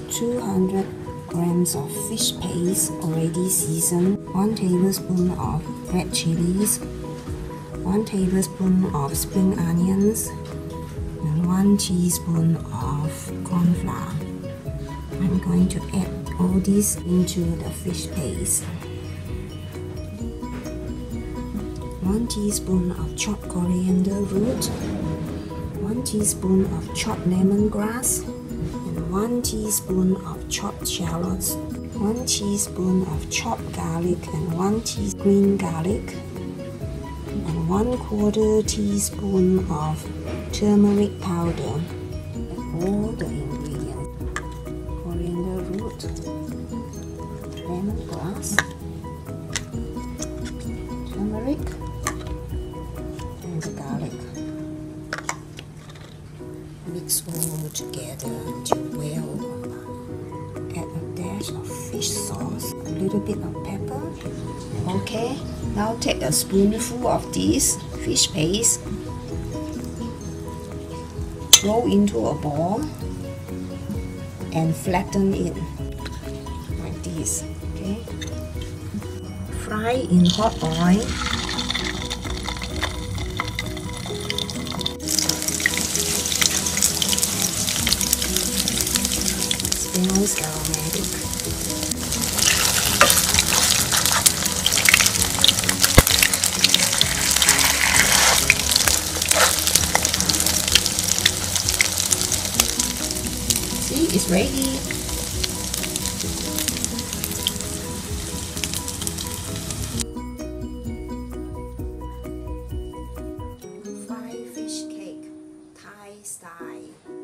200 grams of fish paste already seasoned, 1 tablespoon of red chilies, 1 tablespoon of spring onions, and 1 teaspoon of cornflour. I'm going to add all this into the fish paste. 1 teaspoon of chopped coriander root, 1 teaspoon of chopped lemongrass, and 1 teaspoon of chopped shallots, 1 teaspoon of chopped garlic and 1 teaspoon green garlic, and 1/4 teaspoon of turmeric powder. All the ingredients: coriander root, lemongrass, turmeric, and the garlic. Mix all together until well combined. Add a dash of fish sauce, a little bit of pepper. Okay, now take a spoonful of this fish paste, roll into a ball, and flatten it like this. Okay, fry in hot oil. Smells aromatic. See, it's ready. Fried fish cake, Thai style.